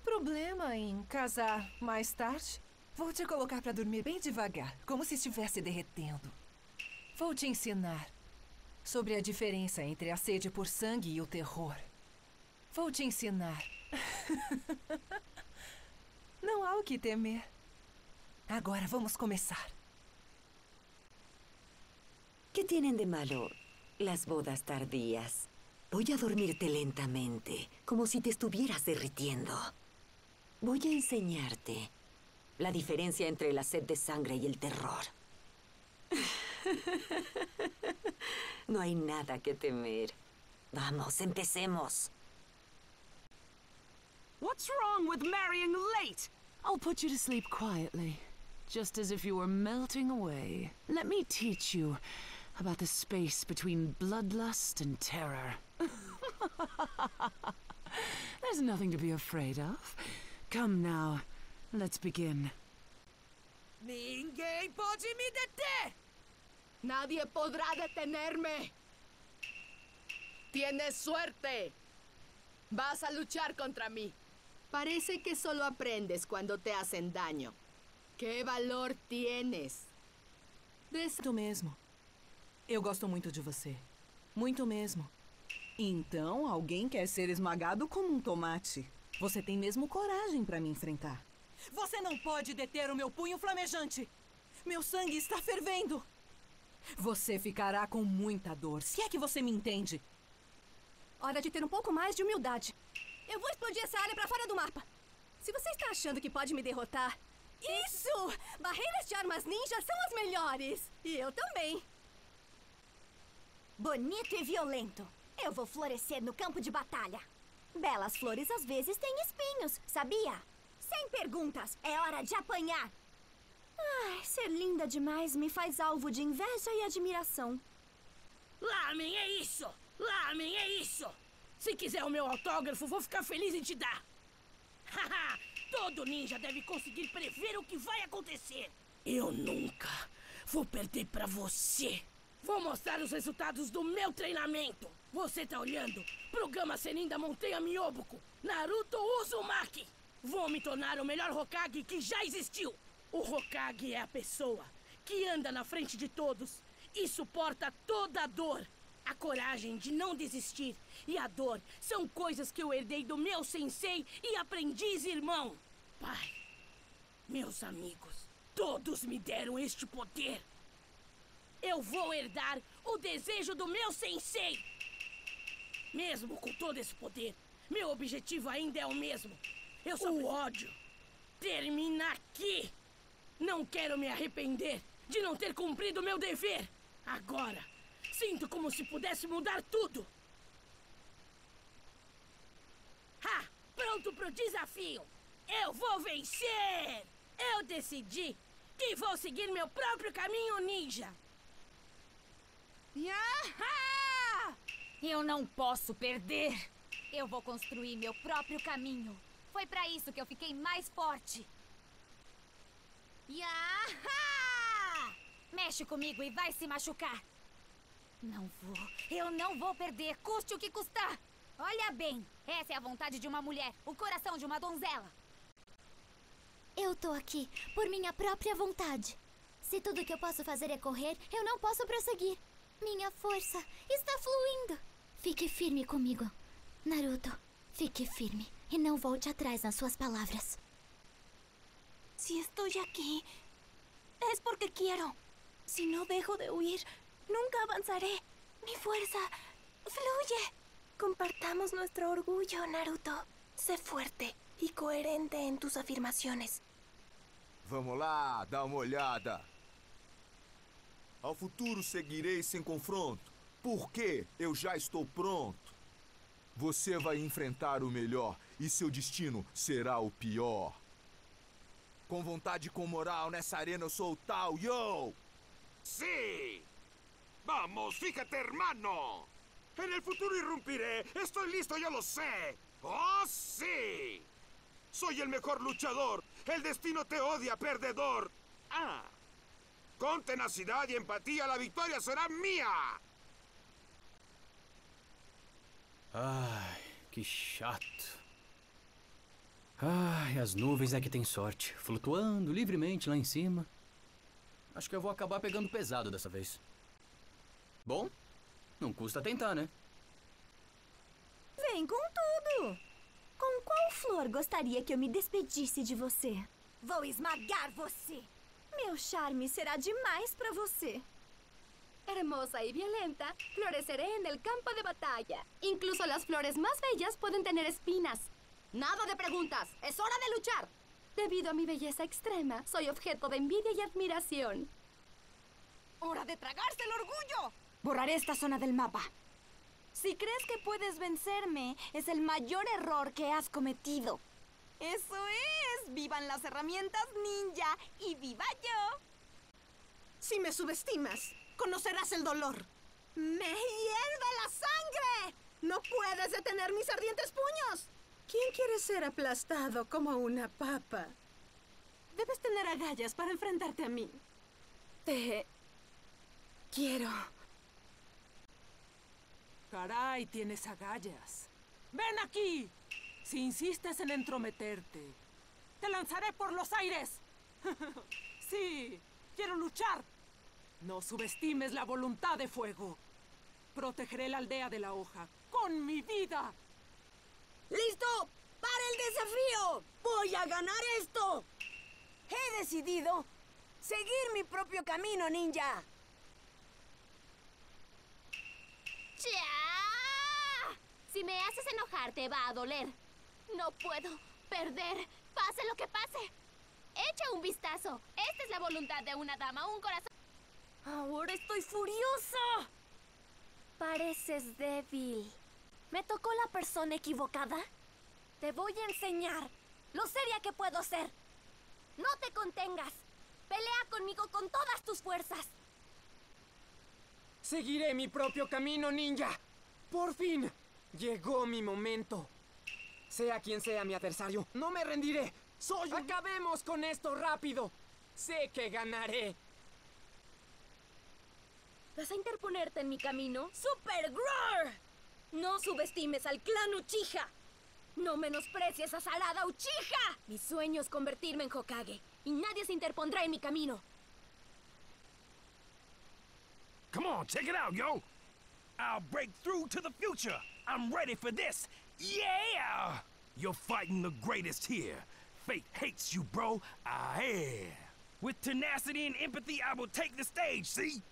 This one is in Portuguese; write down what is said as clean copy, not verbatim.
problema em casar mais tarde? Vou te colocar pra dormir bem devagar, como se estivesse derretendo. Vou te ensinar sobre a diferença entre a sede por sangue e o terror. Vou te ensinar. Não há o que temer. Agora vamos começar. ¿Qué tienen de malo las bodas tardías? Voy a dormirte lentamente, como si te estuvieras derritiendo. Voy a enseñarte la diferencia entre la sed de sangre y el terror. No hay nada que temer. Vamos, empecemos. What's wrong with marrying late? I'll put you to sleep quietly, just as if you were melting away. Let me teach you about the space between bloodlust and terror. There's nothing to be afraid of. Come now, let's begin. Ninguém pode me deter! Nadie podrá detenerme. Tienes suerte. Vas a luchar contra mí. Parece que solo aprendes cuando te hacen daño. ¿Qué valor tienes? Isso mesmo. Eu gosto muito de você. Muito mesmo. Então, alguém quer ser esmagado como um tomate. Você tem mesmo coragem pra me enfrentar. Você não pode deter o meu punho flamejante. Meu sangue está fervendo. Você ficará com muita dor, se é que você me entende. Hora de ter um pouco mais de humildade. Eu vou explodir essa área pra fora do mapa. Se você está achando que pode me derrotar... Isso! Barreiras de armas ninjas são as melhores! E eu também. Bonito e violento. Eu vou florescer no campo de batalha. Belas flores às vezes têm espinhos, sabia? Sem perguntas, é hora de apanhar. Ai, ser linda demais me faz alvo de inveja e admiração. Lamen, é isso! Lamen, é isso! Se quiser o meu autógrafo, vou ficar feliz em te dar. Haha! Todo ninja deve conseguir prever o que vai acontecer. Eu nunca vou perder pra você. Vou mostrar os resultados do meu treinamento. Você tá olhando pro Gama Senin da Montanha Myoboku, Naruto Uzumaki. Vou me tornar o melhor Hokage que já existiu. O Hokage é a pessoa que anda na frente de todos e suporta toda a dor. A coragem de não desistir e a dor são coisas que eu herdei do meu sensei e aprendiz irmão. Pai, meus amigos, todos me deram este poder. Eu vou herdar o desejo do meu sensei. Mesmo com todo esse poder, meu objetivo ainda é o mesmo. Eu só o ódio termina aqui. Não quero me arrepender de não ter cumprido meu dever. Agora, sinto como se pudesse mudar tudo. Ha! Pronto pro desafio. Eu vou vencer. Eu decidi que vou seguir meu próprio caminho ninja. Yaha! Eu não posso perder. Eu vou construir meu próprio caminho. Foi pra isso que eu fiquei mais forte. Yaha! Mexe comigo e vai se machucar. Não vou. Eu não vou perder, custe o que custar. Olha bem, essa é a vontade de uma mulher, o coração de uma donzela. Eu tô aqui por minha própria vontade. Se tudo que eu posso fazer é correr, eu não posso prosseguir. Minha força está fluindo. Fique firme comigo, Naruto. Fique firme e não volte atrás nas suas palavras. Si estoy aquí, es porque quiero. Si no dejo de huir, nunca avanzaré. Mi fuerza fluye. Compartamos nuestro orgullo, Naruto. Sé fuerte e coerente em tus afirmações. Vamos lá, dá uma olhada. Ao futuro seguirei sem confronto, porque eu já estou pronto. Você vai enfrentar o melhor e seu destino será o pior. Com vontade e com moral, nessa arena eu sou o tal, yo! ¡Sí! ¡Vamos, fíjate, hermano! En el futuro irrumpiré. Estoy listo, yo lo sé. ¡Oh, sí! Soy el mejor luchador. El destino te odia, perdedor. Ah. Con tenacidad y empatía, la victoria será mía. Ai, que chato. Ai, as nuvens é que tem sorte. Flutuando livremente lá em cima. Acho que eu vou acabar pegando pesado dessa vez. Bom, não custa tentar, né? Vem com tudo! Com qual flor gostaria que eu me despedisse de você? Vou esmagar você! Meu charme será demais pra você. Hermosa y violenta, floreceré en el campo de batalla. Incluso las flores más bellas pueden tener espinas. Nada de preguntas, es hora de luchar. Debido a mi belleza extrema, soy objeto de envidia y admiración. ¡Hora de tragarse el orgullo! Borraré esta zona del mapa. Si crees que puedes vencerme, es el mayor error que has cometido. ¡Eso es! ¡Vivan las herramientas ninja y viva yo! Si me subestimas, conocerás el dolor. ¡Me hierve la sangre! ¡No puedes detener mis ardientes puños! ¿Quién quiere ser aplastado como una papa? Debes tener agallas para enfrentarte a mí. Te quiero. Caray, tienes agallas. ¡Ven aquí! Si insistes en entrometerte, te lanzaré por los aires. Sí, quiero luchar. No subestimes la voluntad de fuego. Protegeré la aldea de la hoja con mi vida. ¡Listo! ¡Para el desafío! ¡Voy a ganar esto! He decidido seguir mi propio camino, ninja. ¡Cha! Si me haces enojar, te va a doler. No puedo perder, pase lo que pase. Echa un vistazo. Esta es la voluntad de una dama, un corazón. Ahora estoy furiosa. Pareces débil. ¿Me tocó la persona equivocada? Te voy a enseñar lo seria que puedo ser. No te contengas. Pelea conmigo con todas tus fuerzas. Seguiré mi propio camino, ninja. Por fin, llegó mi momento. Sea quien sea mi adversario, no me rendiré. Acabemos con esto rápido. Sé que ganaré. ¿Vas a interponerte en mi camino? ¡Super Groar! No subestimes al clan Uchiha. No menosprecies a Sarada Uchiha. Mi sueño es convertirme en Hokage. Y nadie se interpondrá en mi camino. Come on, check it out, yo. I'll break through to the future. I'm ready for this. Yeah! You're fighting the greatest here. Fate hates you, bro. With tenacity and empathy, I will take the stage, see?